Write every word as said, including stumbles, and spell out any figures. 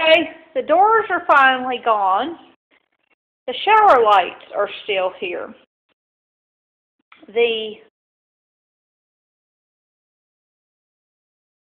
Okay, the doors are finally gone. The shower lights are still here. The